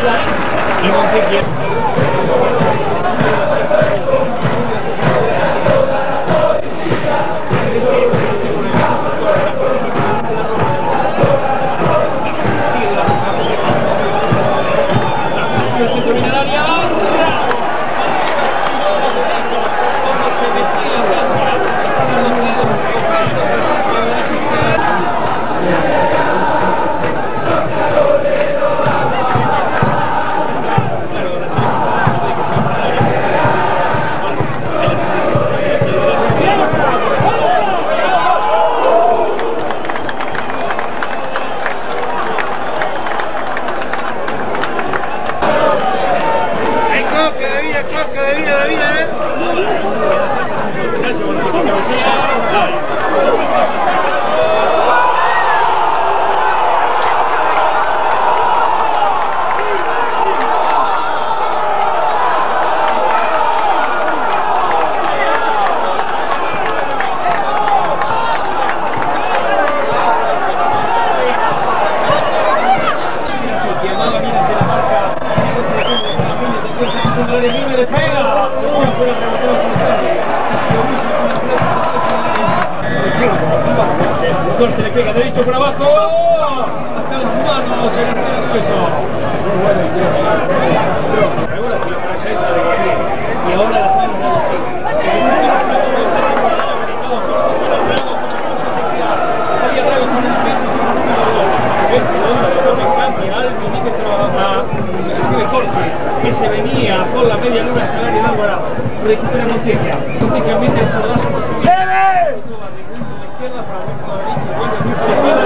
y Montequiel. Se le pega derecho por abajo hasta las manos del peso. Y ahora las manos no lo siguen. Salía Drago con el pecho. Que se venía por la media luna hasta el área de Alvarado. Recupera Montequia. Montequia mete el sordazo por su izquierda para abajo a la derecha y vuelve muy por la izquierda.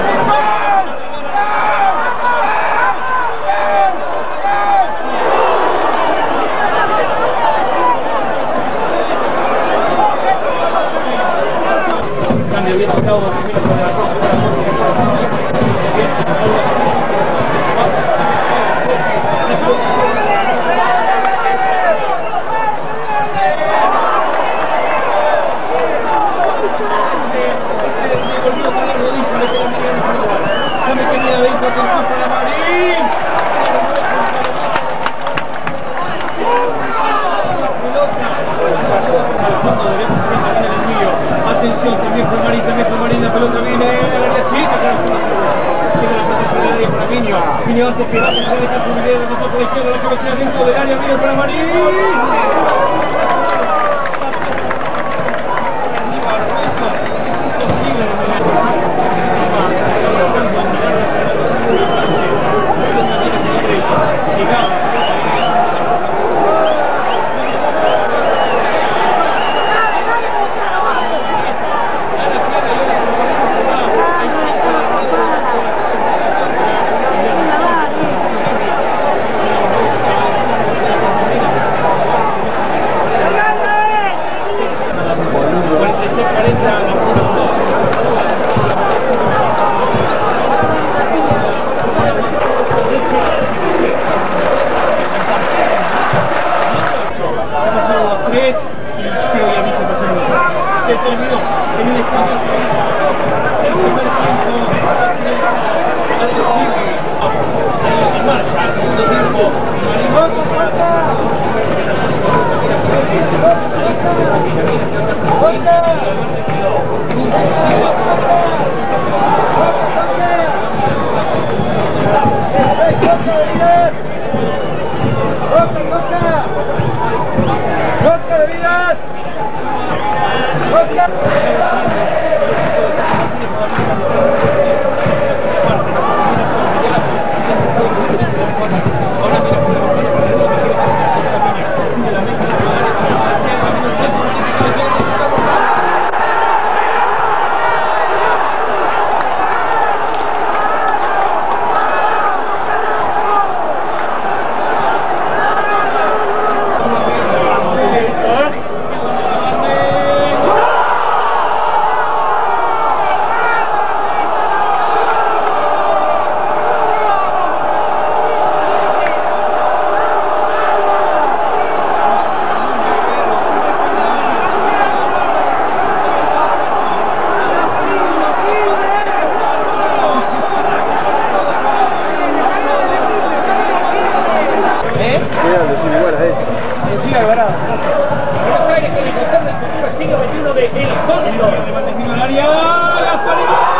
Cambio bien tocado primero con la roja. Atención, también fue Marín, la pelota viene al área chica, claro, con la cerveza. Tiene la pelota para el área para Minio. Minio antes que va a pasar de casa, Miguel, de por la izquierda, la cabecera dentro del área, viene para Marín. Es imposible de mirar. Se terminó en un estadio el primer tiempo en marcha, al segundo tiempo de El Cóndor. De Valdemiro al área. Gasparini.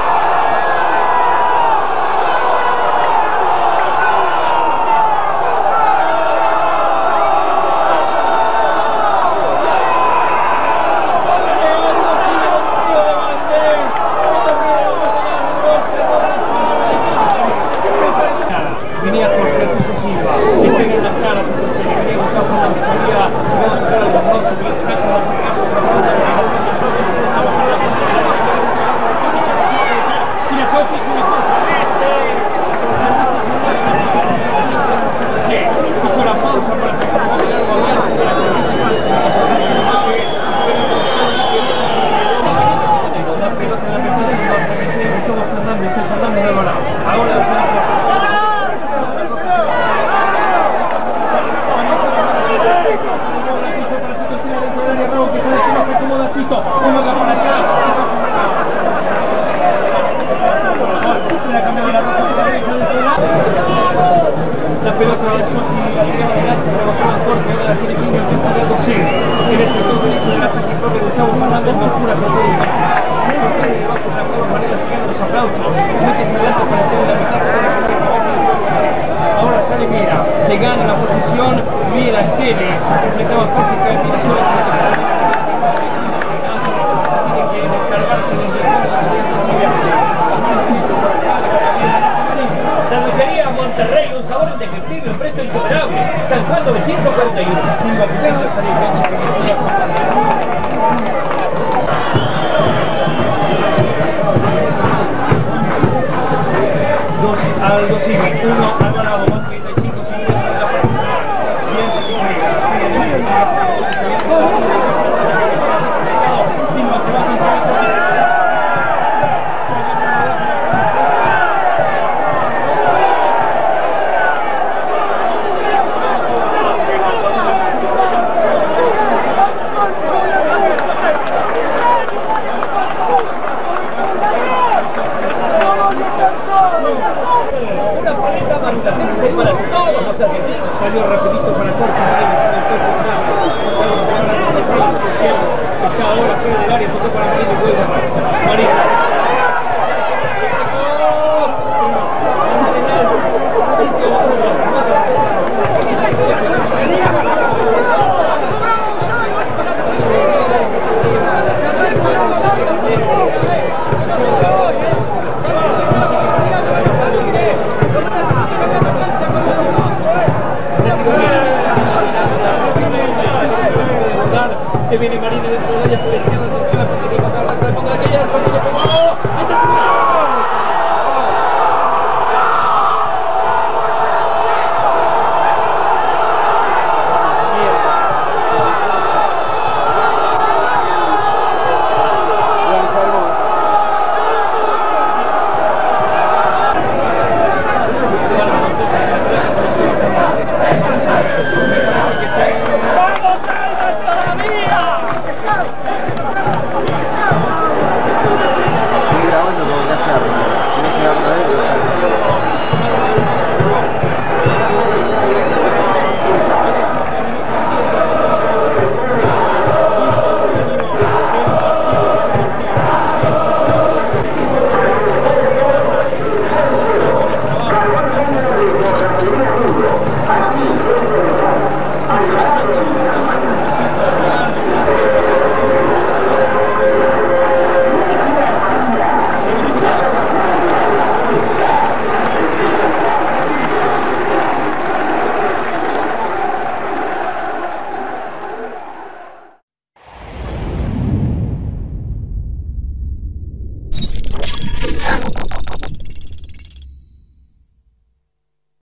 Venía por Francisco Silva, que pega en la cara porque le quería buscar Fernández, había llegado a tocar al Bornoso, que le saca la caso y la Sochi es una cosa, hizo la pausa para sacarse de largo a Gancho de la pelota en la apertura y lo remete Gustavo Fernández, el Fernández de Alvarado. Ahora que se acomoda Tito, uno va para acá, se la cambia de la roja por la derecha del lado. La pelota de Sotti llegaba adelante, rebotaba en corte, ahora la tiene Pinio, que está dando sí. En el sector derecho del ataque propio Gustavo Fernández, Ventura que puede debajo de la Pablo Varela siguiendo los aplausos, mete hacia adelante para estar en la mitad. Ahora sale Mira, le gana la posición, Mira Estele, enfrentaba a Jorge que viene solo tiene que descargarse desde el fondo de la Cervecería Monterrey, un sabor indescriptible, un precio insuperable. San Juan 941. Silva que venga a salir cancha que quería al 2 1 Alvarado, más 35, 50 para bien se comunica. Silva que va a pintar. Una paleta maduratense para todos los argentinos. Salió rapidito para corte, está ahora fuera del área, tocó para Marino y puede bajar. Marino. Se viene Marino dentro del área por la izquierda.